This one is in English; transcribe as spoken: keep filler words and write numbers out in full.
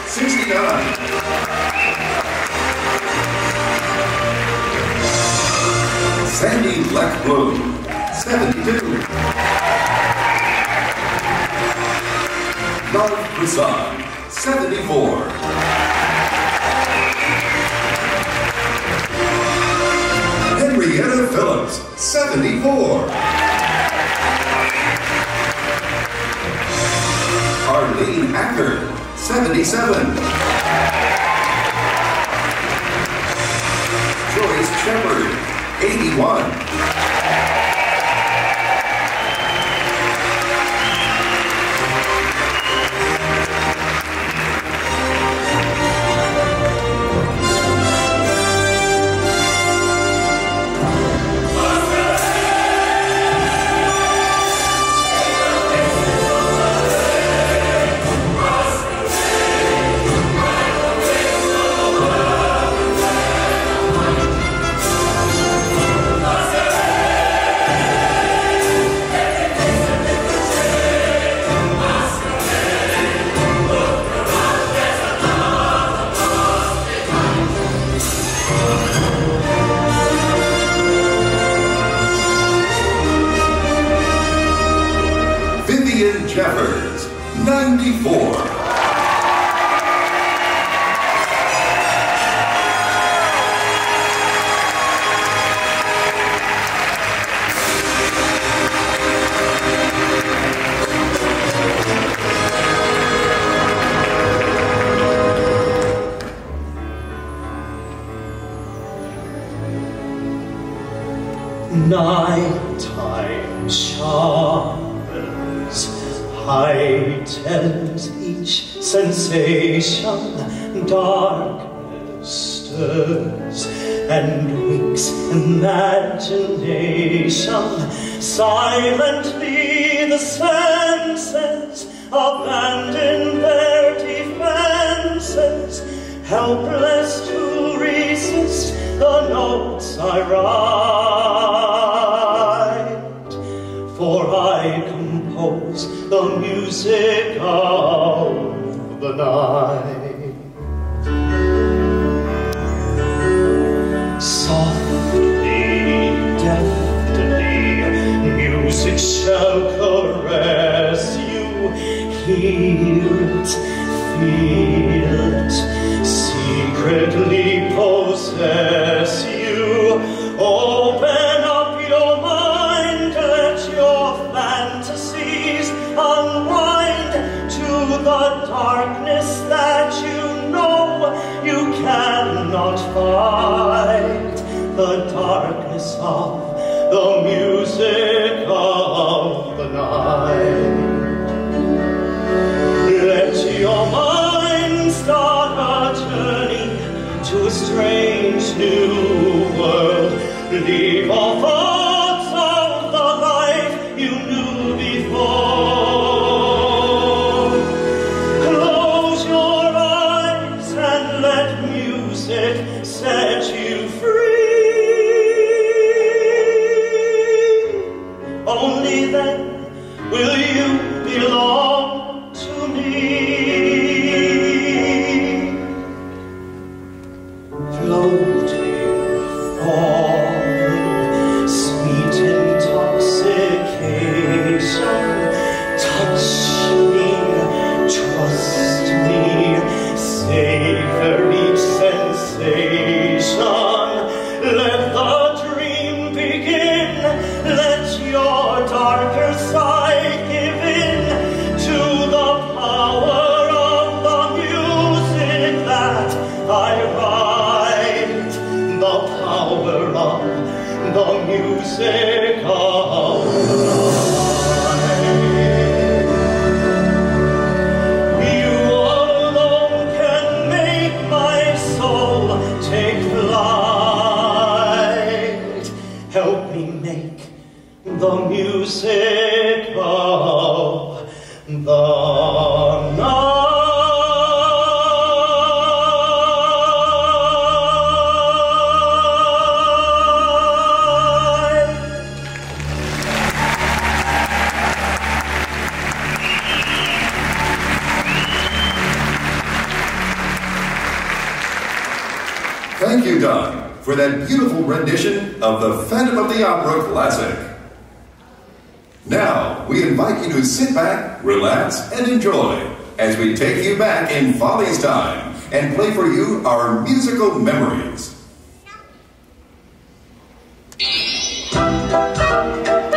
sixty-nine. Sandy Black Bloom, seventy-two. Love Prasad, seventy-four. Henrietta Phillips, seventy-four. Arlene Acker, seventy-seven. Joyce Shepard, eighty-one. Jeffers, ninety-four. Nighttime sharpens, heightens each sensation, darkness stirs and wakes imagination. Silently the senses abandon their defenses, helpless to resist the notes I write, for I compose the music of the night. Softly, deftly, music shall caress you. Hear it, feel it, secretly possess you. Open up your mind, let your fantasies unwind to the darkness that you know you cannot fight, the darkness of the music of the night. Let your mind start a journey to a strange new world. Leave all thoughts of the life you knew before. Close your eyes and let music set you free. Only then will you belong to me. Floating, falling, sweet intoxication. Touch me, trust me, savor each sensation. Let the dream begin, let your darker side give in to the power of the music that I write, the power of the music of the night. You alone can make my soul take flight. Help me make the music of the night. Thank you, Don, for that beautiful rendition of the Phantom of the Opera classic. Now, we invite you to sit back, relax, and enjoy as we take you back in Follies time and play for you our musical memories.